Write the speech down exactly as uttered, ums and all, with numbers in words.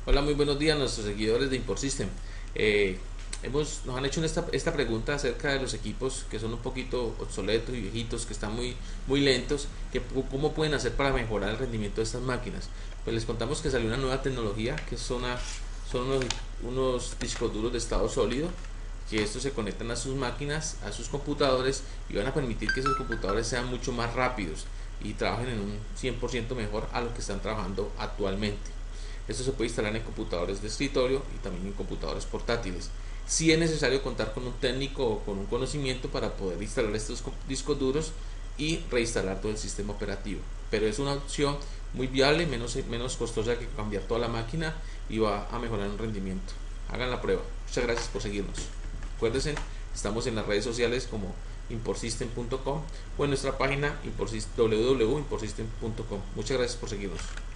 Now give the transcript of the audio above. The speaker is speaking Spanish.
Hola, muy buenos días a nuestros seguidores de Import System. Eh, hemos, nos han hecho esta, esta pregunta acerca de los equipos que son un poquito obsoletos y viejitos, que están muy, muy lentos, que cómo pueden hacer para mejorar el rendimiento de estas máquinas. Pues les contamos que salió una nueva tecnología que son, una- son unos, unos discos duros de estado sólido, que estos se conectan a sus máquinas, a sus computadores y van a permitir que esos computadores sean mucho más rápidos y trabajen en un cien por ciento mejor a lo que están trabajando actualmente. Esto se puede instalar en computadores de escritorio y también en computadores portátiles. Si es necesario contar con un técnico o con un conocimiento para poder instalar estos discos duros y reinstalar todo el sistema operativo. Pero es una opción muy viable, menos, menos costosa que cambiar toda la máquina y va a mejorar el rendimiento. Hagan la prueba. Muchas gracias por seguirnos. Acuérdense, estamos en las redes sociales como importsystem punto com o en nuestra página w w w punto importsystem punto com. Muchas gracias por seguirnos.